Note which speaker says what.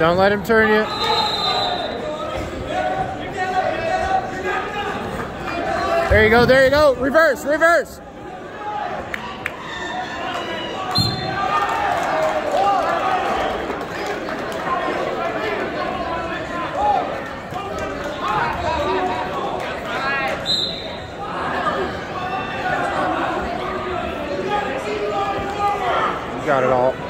Speaker 1: Don't let him turn you. There you go, there you go. Reverse, reverse. You got it all.